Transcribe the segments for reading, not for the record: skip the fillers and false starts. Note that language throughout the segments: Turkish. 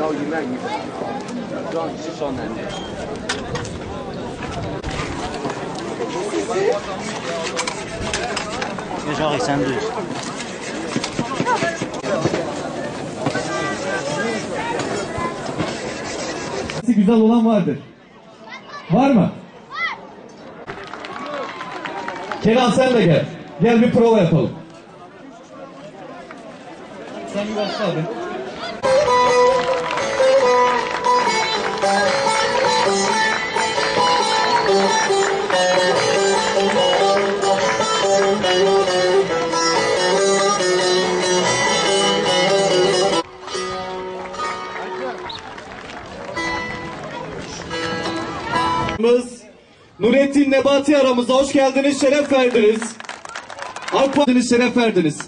Yaşar sen de. Güzel olan vardır. Var mı? Kenan sen de gel. Gel bir prova yapalım. Sen bir başla abi. Nurettin Nebati aramızda, hoş geldiniz, şeref verdiniz. AK Parti'niz, şeref verdiniz.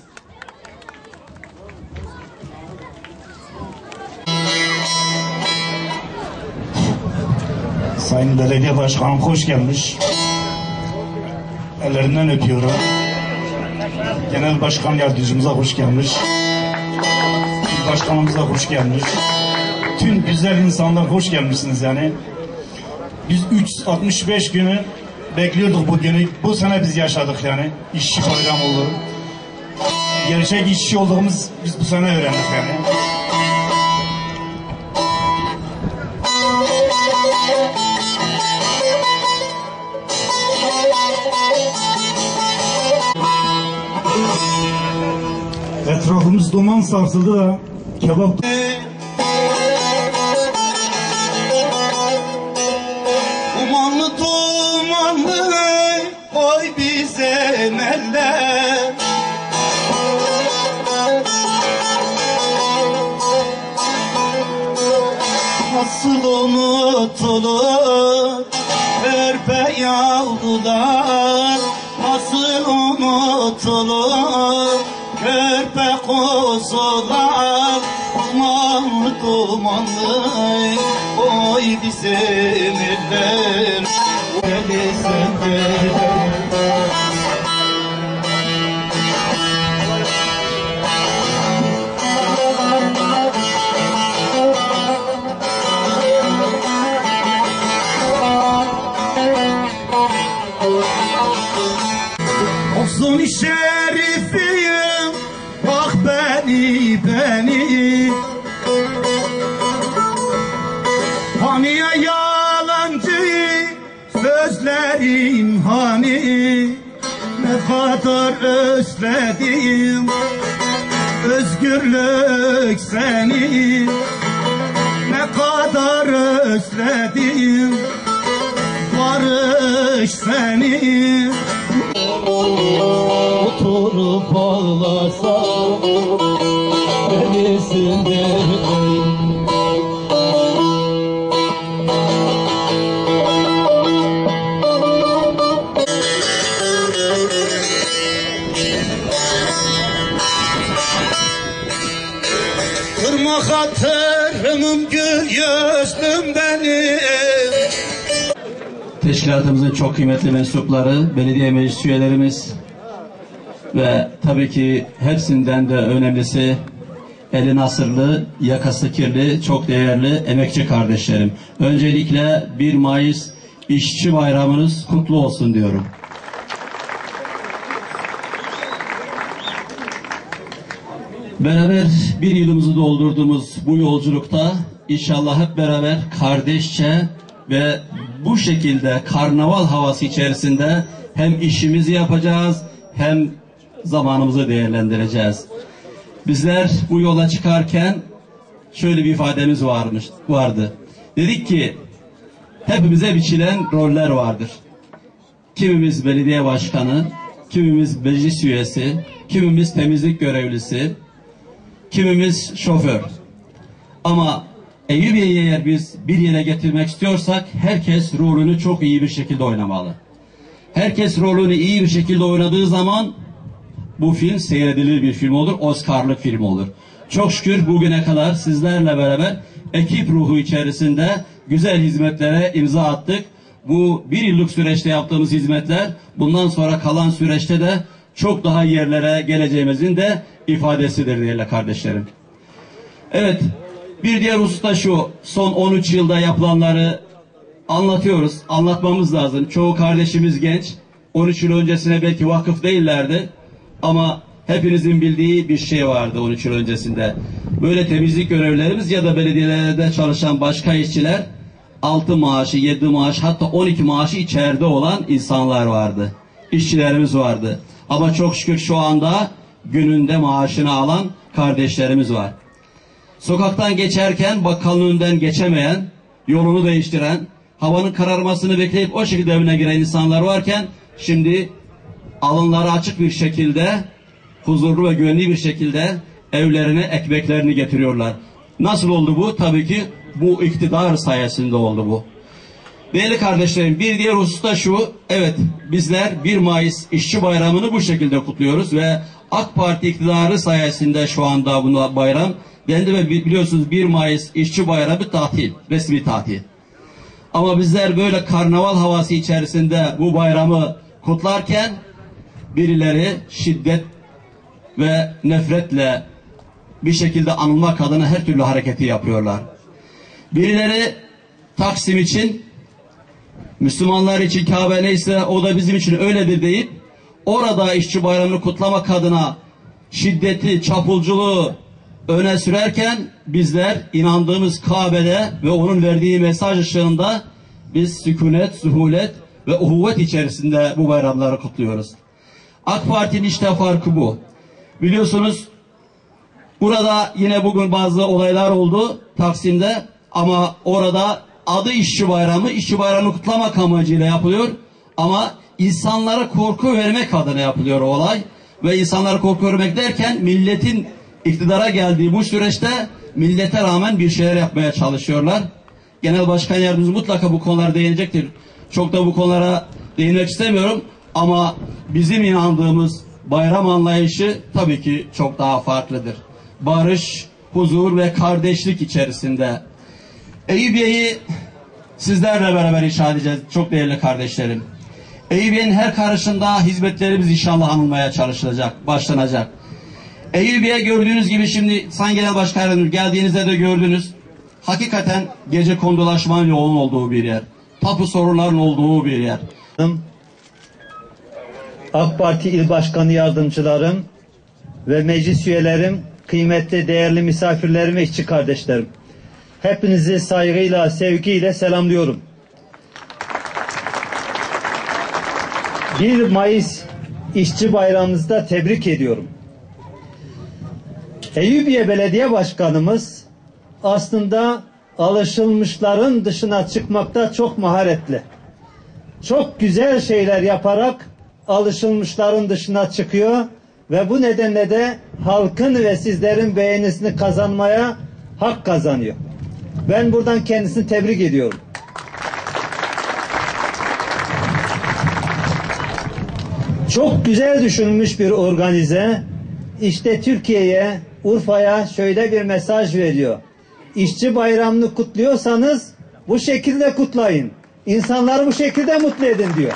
Sayın Belediye Başkanım hoş gelmiş. Ellerinden öpüyorum. Genel Başkan Yardımcımıza hoş gelmiş. Başkanımıza hoş gelmiş. Tüm güzel insanlar hoş gelmişsiniz yani. Biz 365 günü bekliyorduk bu günü. Bu sene biz yaşadık yani. İşçi bayramı olur. Gerçek işçi olduğumuz biz bu sene öğrendik yani. Etrafımız duman sarsıldı da kebap... Dumanlı dumanlı koy bize meller. Nasıl unutulur körpe yavrular, nasıl unutulur körpe kuzular. Dumanlı dumanlı koy bizim eller. Deli sendeler. Olsun şerifiyim, bak beni Haniye yalancı sözlerin hani, ne kadar özledim özgürlük seni, ne kadar özledim barış seni. Oturup ağlasam delisin derim. Kırma hatırımım gül yüzlüm benim. Teşkilatımızın çok kıymetli mensupları, belediye meclis üyelerimiz ve tabii ki hepsinden de önemlisi eli nasırlı, yakası kirli, çok değerli emekçi kardeşlerim. Öncelikle 1 Mayıs İşçi Bayramınız kutlu olsun diyorum. Beraber bir yılımızı doldurduğumuz bu yolculukta inşallah hep beraber kardeşçe ve bu şekilde karnaval havası içerisinde hem işimizi yapacağız hem zamanımızı değerlendireceğiz. Bizler bu yola çıkarken şöyle bir ifademiz vardı. Dedik ki hepimize biçilen roller vardır. Kimimiz belediye başkanı, kimimiz meclis üyesi, kimimiz temizlik görevlisi, kimimiz şoför. Ama Eyüpiye'yi eğer biz bir yere getirmek istiyorsak herkes rolünü çok iyi bir şekilde oynamalı. Herkes rolünü iyi bir şekilde oynadığı zaman bu film seyredilir bir film olur, Oscar'lık film olur. Çok şükür bugüne kadar sizlerle beraber ekip ruhu içerisinde güzel hizmetlere imza attık. Bu 1 yıllık süreçte yaptığımız hizmetler bundan sonra kalan süreçte de çok daha yerlere geleceğimizin de ifadesidir değerli kardeşlerim. Evet, Bir diğer husus da şu, son 13 yılda yapılanları anlatıyoruz, anlatmamız lazım. Çoğu kardeşimiz genç, 13 yıl öncesine belki vakıf değillerdi ama hepinizin bildiği bir şey vardı 13 yıl öncesinde. Böyle temizlik görevlilerimiz ya da belediyelerde çalışan başka işçiler 6 maaşı, 7 maaş, hatta 12 maaşı içeride olan insanlar vardı. İşçilerimiz vardı. Ama çok şükür şu anda gününde maaşını alan kardeşlerimiz var. Sokaktan geçerken bakkalın önünden geçemeyen, yolunu değiştiren, havanın kararmasını bekleyip o şekilde evine giren insanlar varken şimdi alınları açık bir şekilde, huzurlu ve güvenli bir şekilde evlerine ekmeklerini getiriyorlar. Nasıl oldu bu? Tabii ki bu iktidar sayesinde oldu bu. Değerli kardeşlerim, bir diğer husus da şu, evet bizler 1 Mayıs İşçi Bayramı'nı bu şekilde kutluyoruz ve AK Parti iktidarı sayesinde şu anda bu bayram dendi ve biliyorsunuz 1 Mayıs İşçi Bayramı tatil, resmi tatil. Ama bizler böyle karnaval havası içerisinde bu bayramı kutlarken birileri şiddet ve nefretle bir şekilde anılmak adına her türlü hareketi yapıyorlar. Birileri Taksim için, Müslümanlar için Kabe neyse o da bizim için öyledir deyip orada işçi bayramını kutlamak adına şiddeti, çapulculuğu öne sürerken bizler inandığımız Kabe'de ve onun verdiği mesaj ışığında biz sükunet, suhulet ve uhuvvet içerisinde bu bayramları kutluyoruz. AK Parti'nin işte farkı bu. Biliyorsunuz burada yine bugün bazı olaylar oldu Taksim'de ama orada adı işçi bayramı, işçi bayramını kutlamak amacıyla yapılıyor ama insanlara korku vermek adına yapılıyor o olay. Ve insanlara korku vermek derken milletin iktidara geldiği bu süreçte millete rağmen bir şeyler yapmaya çalışıyorlar. Genel Başkan Yardımcımız mutlaka bu konulara değinecektir. Çok da bu konulara değinmek istemiyorum ama bizim inandığımız bayram anlayışı tabii ki çok daha farklıdır. Barış, huzur ve kardeşlik içerisinde. Eyüpiye'yi sizlerle beraber inşa edeceğiz çok değerli kardeşlerim. Eyüpiye'nin her karışında hizmetlerimiz inşallah anılmaya çalışılacak, başlanacak. Eyüpiye gördüğünüz gibi şimdi Sayın Genel Başkan Yardımcımız geldiğinizde de gördünüz. Hakikaten gece kondulaşmanın yoğun olduğu bir yer. Tapu sorunların olduğu bir yer. AK Parti İl Başkanı Yardımcılarım ve meclis üyelerim, kıymetli değerli misafirlerim ve işçi kardeşlerim. Hepinizi saygıyla, sevgiyle selamlıyorum. 1 Mayıs İşçi Bayramımızda tebrik ediyorum. Eyüpiye Belediye Başkanımız aslında alışılmışların dışına çıkmakta çok maharetli. Çok güzel şeyler yaparak alışılmışların dışına çıkıyor ve bu nedenle de halkın ve sizlerin beğenisini kazanmaya hak kazanıyor. Ben buradan kendisini tebrik ediyorum. Çok güzel düşünülmüş bir organize. İşte Türkiye'ye, Urfa'ya şöyle bir mesaj veriyor. İşçi bayramını kutluyorsanız bu şekilde kutlayın. İnsanları bu şekilde mutlu edin diyor.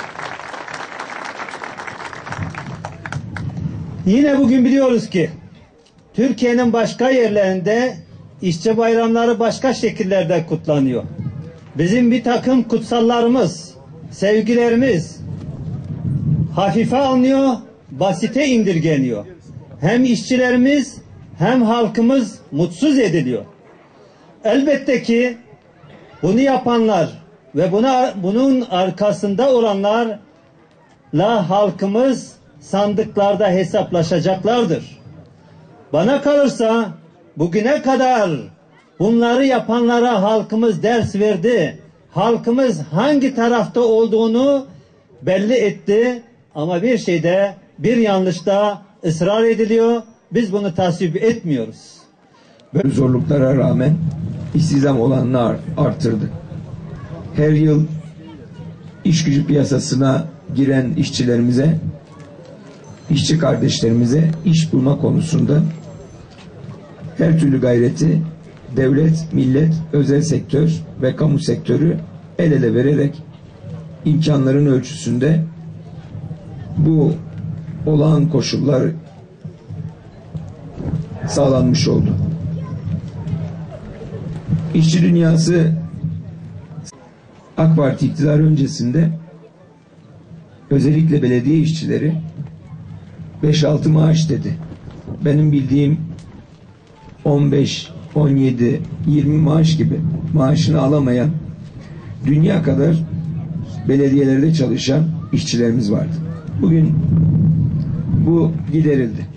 Yine bugün biliyoruz ki Türkiye'nin başka yerlerinde işçi bayramları başka şekillerde kutlanıyor. Bizim bir takım kutsallarımız, sevgilerimiz hafife alınıyor, basite indirgeniyor. Hem işçilerimiz hem halkımız mutsuz ediliyor. Elbette ki bunu yapanlar ve bunun arkasında olanlarla halkımız sandıklarda hesaplaşacaklardır. Bana kalırsa bugüne kadar bunları yapanlara halkımız ders verdi. Halkımız hangi tarafta olduğunu belli etti ama bir şeyde, bir yanlışta ısrar ediliyor. Biz bunu tasvip etmiyoruz. Zorluklara rağmen istihdam olanlar artırdı. Her yıl iş gücü piyasasına giren işçilerimize, işçi kardeşlerimize iş bulma konusunda her türlü gayreti devlet, millet, özel sektör ve kamu sektörü el ele vererek imkanların ölçüsünde bu olağan koşullar sağlanmış oldu. İşçi dünyası AK Parti iktidarı öncesinde özellikle belediye işçileri 5-6 maaş dedi. Benim bildiğim 15, 17, 20 maaş gibi maaşını alamayan dünya kadar belediyelerde çalışan işçilerimiz vardı. Bugün bu giderildi.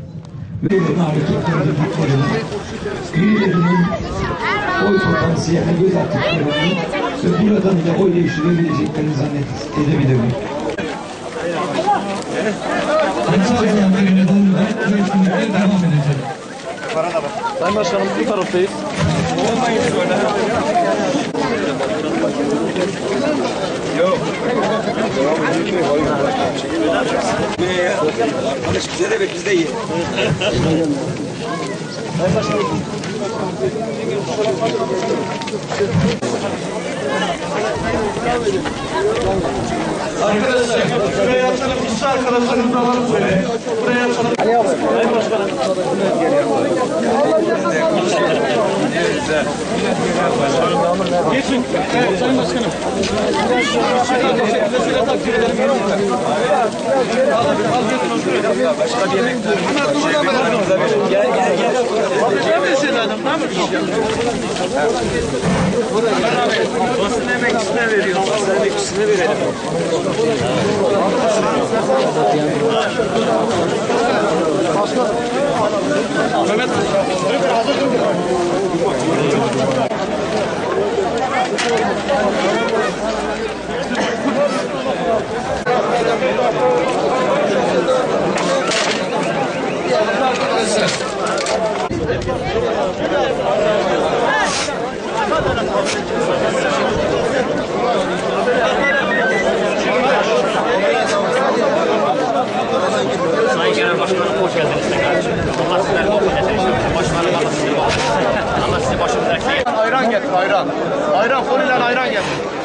Birilerinin oy potansiyeline göz attıklarını ve buradan da oy değiştirebileceklerini zannedebilirim. Sayın Başkanım bu taraftayız. Yok. Bize de biz de iyi. Sayın Başkanım. Arkadaşlar, şuraya atalım, işçi arkadaşlarımızı alalım şöyle. Buraya atalım. Ali abi. Sayın Başkanım. Geçin. Evet, Sayın Başkanım. Başka bir yemek. Gel. Yemesin adam, ne yapıyorsun? Basın emekçisine veriyor. Basın emekçisine verelim. Mehmet. Sayın Genel Başkanım hoş geldiniz tekrar. Allah sizleri muhabbet etsin. Başkanım Allah sizi muhabbet etsin. Allah sizi başımıza eksik. Ayran getir, ayran. Ayran, koliler ayran getir.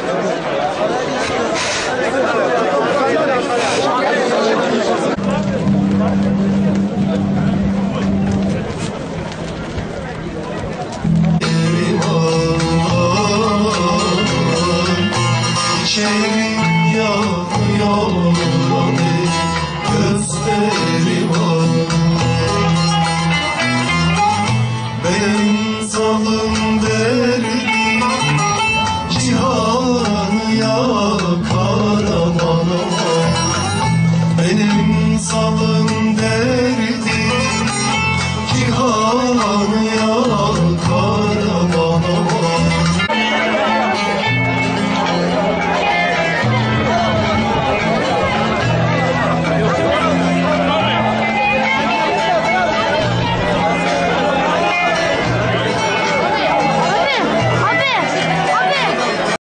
Benim zalım derdim cihan yakar aman aman. Benim zalım